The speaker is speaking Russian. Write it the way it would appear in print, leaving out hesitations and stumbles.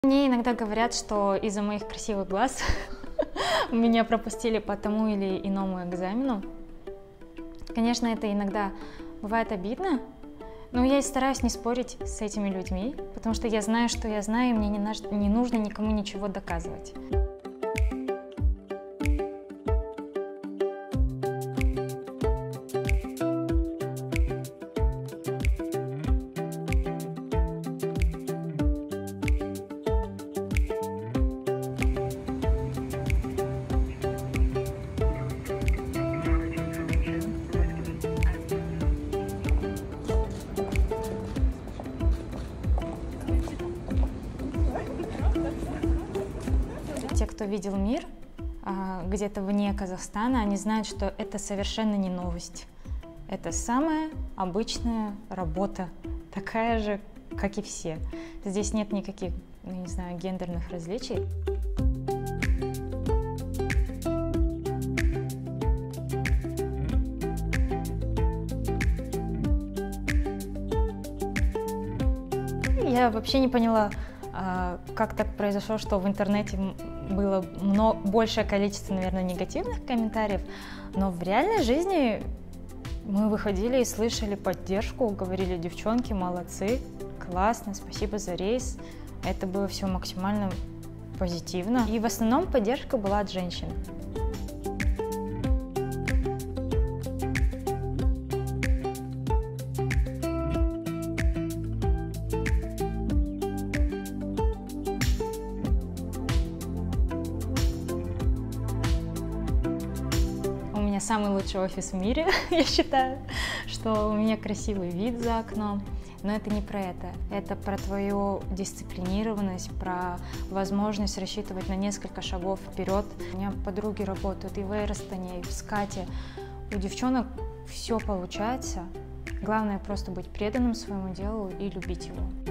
Мне иногда говорят, что из-за моих красивых глаз меня пропустили по тому или иному экзамену. Конечно, это иногда бывает обидно, но я и стараюсь не спорить с этими людьми, потому что я знаю, что я знаю, и мне не нужно никому ничего доказывать. Те, кто видел мир где-то вне Казахстана, они знают, что это совершенно не новость. Это самая обычная работа, такая же, как и все. Здесь нет никаких, не знаю, гендерных различий. Я вообще не поняла, как так произошло, что в интернете было большее количество, наверное, негативных комментариев, но в реальной жизни мы выходили и слышали поддержку, говорили: девчонки, молодцы, классно, спасибо за рейс. Это было все максимально позитивно. И в основном поддержка была от женщин. У меня самый лучший офис в мире, я считаю, что у меня красивый вид за окном, но это не про это. Это про твою дисциплинированность, про возможность рассчитывать на несколько шагов вперед. У меня подруги работают и в Эйростоне, и в Скате. У девчонок все получается. Главное просто быть преданным своему делу и любить его.